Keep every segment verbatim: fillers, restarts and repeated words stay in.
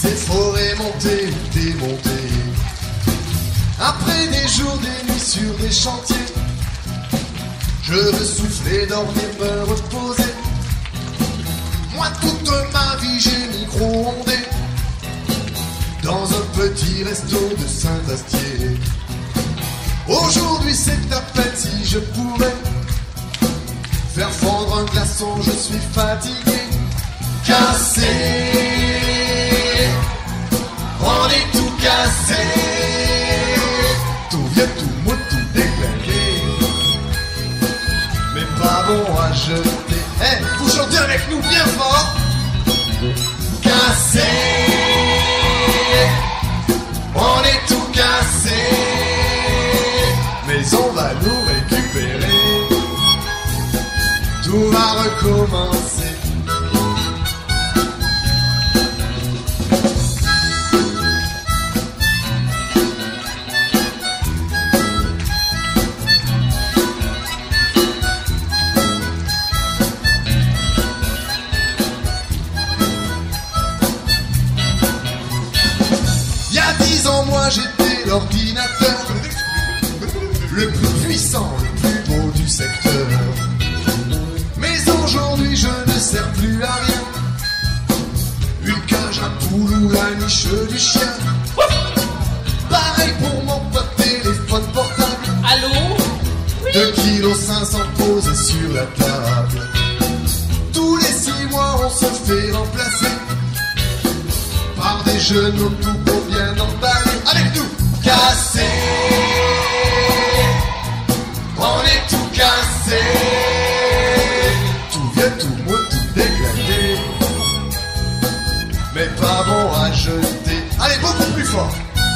ces forêts montées ou démontées. Après des jours, des nuits sur des chantiers, je veux souffler, dormir, me reposer. Moi toute ma vie j'ai micro-ondé dans un petit resto de Saint-Astier. Aujourd'hui c'est à peine si je pouvais faire fondre un glaçon, je suis fatigué, cassé. On est tout cassé, tout vieux, tout mou, tout déglingué, mais pas bon à jeter. Eh, hey, vous chantez avec nous bien fort. Cassé, on est tout cassé, mais on va nous récupérer. Tout va recommencer. Il y a dix ans, moi j'étais l'ordinateur le plus puissant, le plus beau du secteur. Mais aujourd'hui je ne sers plus à rien. Une cage à poules ou la niche du chien. Pareil pour mon pote téléphone portable. Allô? deux kilos cinq cents posés sur la table. Tous les six mois on se fait remplacer par des jeunes tout pour bien emballer. Avec nous, cassé, on est tout cassé, tout vieux, tout mou, tout déglingué, mais pas bon à jeter. Allez, beaucoup plus fort.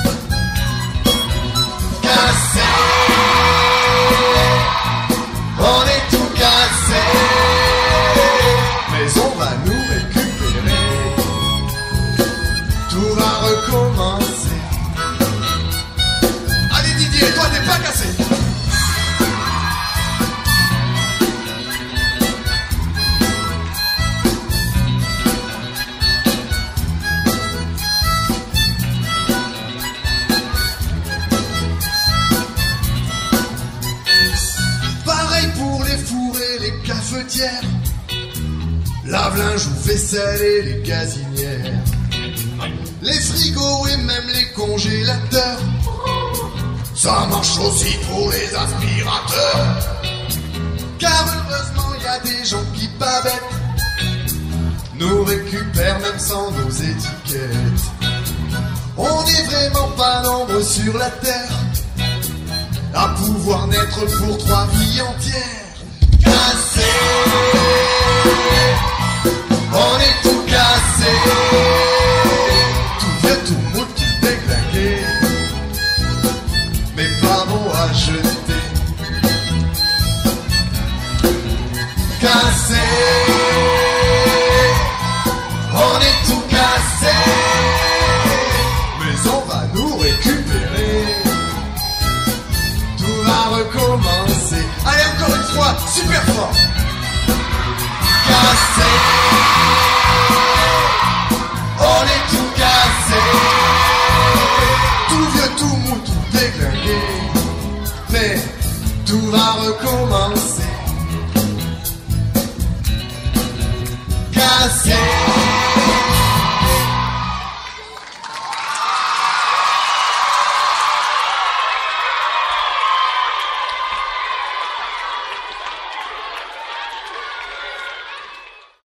Cassé, on est tout cassé, mais on va nous récupérer. Tout va recommencer. Allez Didier, toi t'es pas cassé. Pareil pour les fours et les cafetières, lave-linge ou vaisselle et les gazinières, les frigos et même les congélateurs. Ça marche aussi pour les aspirateurs, car heureusement y a des gens qui, pas bêtes, nous récupèrent même sans nos étiquettes. On n'est vraiment pas nombreux sur la terre à pouvoir naître pour trois vies entières. Cassé, on est tout cassé, tout vieux, tout mou, tout déglingué, mais pas bon à jeter. Cassé, on est tout cassé, mais on va nous récupérer. Tout va recommencer. Allez, encore une fois, super fort. Cassé, on est tout cassé, tout vieux, tout mou, tout déglingué, mais tout va recommencer. Cassé.